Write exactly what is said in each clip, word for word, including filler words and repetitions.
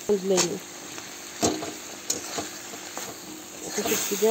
দিলাইনি একটু শুটকি দিয়ে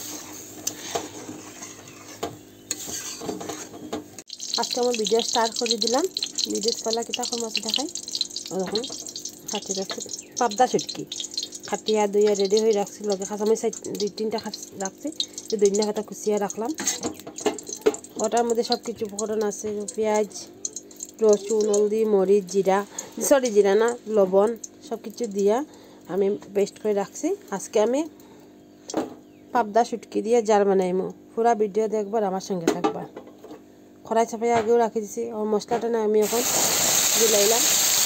আজকে আমার ভিডিও স্টার্ট করে দিলাম। ভিডিও কলা কিতা কম আছে দেখাই। এখন খাটি রাখছি পাবদা শুটকি খাটিয়া দুইয়া রেডি হয়ে রাখছি, লগে খাঁচামি সাইড দুই তিনটা রাখছি, দুইটা খাতা কুচিয়া রাখলাম। ওটার মধ্যে সব কিছু উপকরণ আছে, পেঁয়াজ, রসুন, হলদি, মরিচ, জিরা, সরি জিরা না লবণ সব কিছু দিয়া আমি পেস্ট করে রাখছি। আজকে আমি পাবদা শুটকি দিয়ে জাল বানাইমু। পুরা ভিডিও দেখবার আমার সঙ্গে থাকবা। খড়াই চাপাই আগেও রাখি দিছি। ও মশলাটা না আমি এখন দিলাইলাম।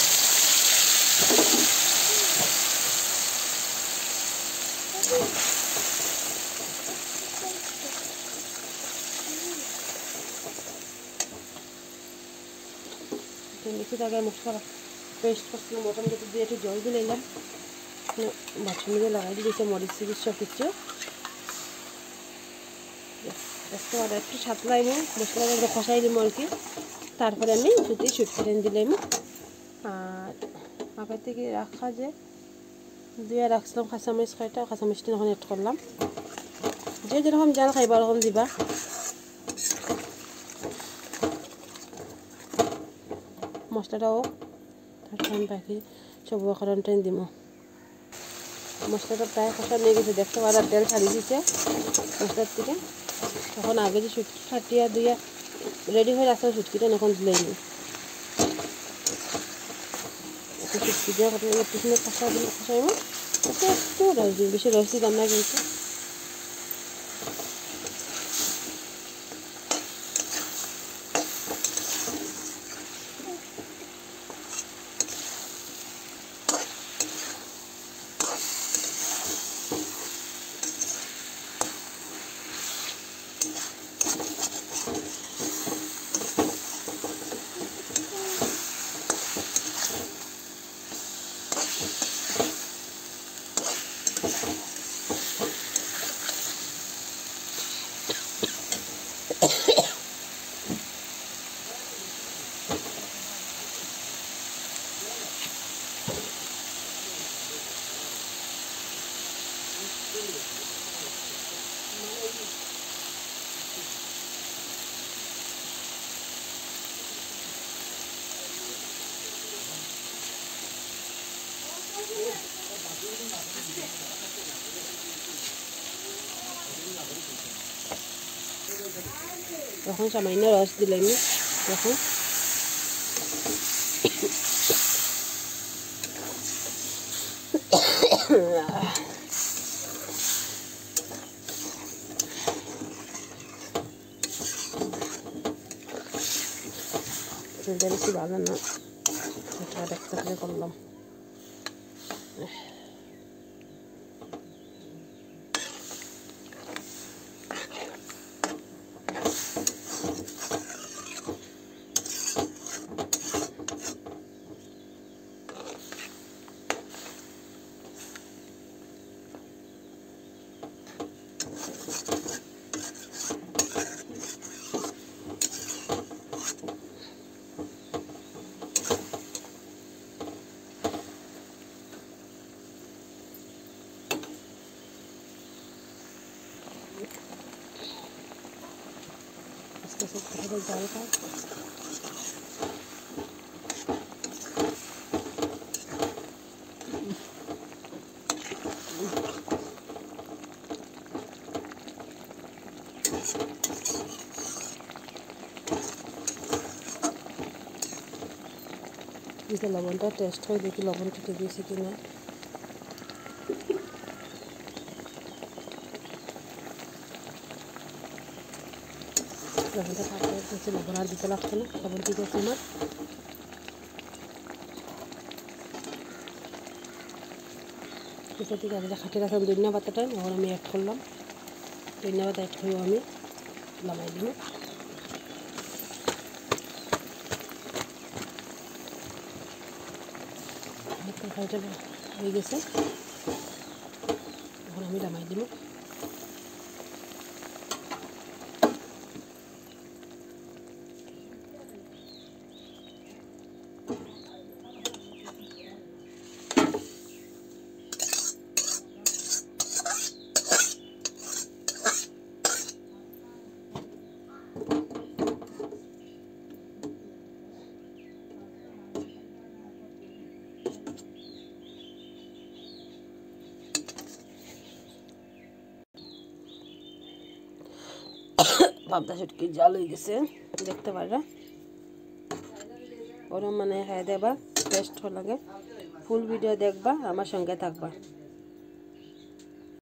মিক্সি আগে মশলা পেস্ট করছিলাম, মটন কেটে দিয়ে একটু জল দিলাইলাম। বাথরুম দিয়ে লাগাই দিয়েছে মরিচ সিরিচ সব কিছু। একটু সাতলাইমু মশলাটা খসাই দিমু আর কি। তারপরে আমি যদি শুটকি দিলাইমু। আর আগে থেকে রাখা যে দিয়ে রাখছিলাম কাঁচামরিচ কয়টা, কাঁচামরিচটা এখন এড করলাম। যে যেরকম জাল খাইবা ওরকম দিবা। মশলাটাও তারপর বাকি সব উপকরণটা দিব। মশলাটা প্রায় কষা নিয়ে গেছে, দেখতে পারা তেল ছাড়িয়ে দিচ্ছে মশলার থেকে। তখন আগে যে শুটকি খাটিয়া দুইয়া রেডি হয়ে রাখলাম শুটকিটা এখন দিলেই নি শুটকি দিয়ে একটু সময় কষা দিলে কষাইব। একটু রস দিই, বেশি রস দিতাম না কিন্তু। এখন সামান্য রস দিলাম। এখন বেশি ভালো না, একটা করলাম। জাল খাই দিতে লবণটা টেস্ট হয়, দেখি লবণ ঠিক দিয়েছি কিনা। লবণটা থাকলে হচ্ছে লবণ আর দিতে লাগছে না, লবণ ঠিক আছে আমার। ঠিক আছে, খাটি রাখলাম ধনিয়া পাতাটা, এখন আমি অ্যাড করলাম। ধনিয়া পাতা অ্যাড করেও আমি নামাই দিব। তরকারিটা হয়ে গেছে, এখন আমি নামাই দিব। পাবদা শুটকি জাল হয়ে গেছে দেখতে পারা ওরম মানে খাই দেবা টেস্ট লাগে ফুল ভিডিও দেখবা আমার সঙ্গে থাকবা।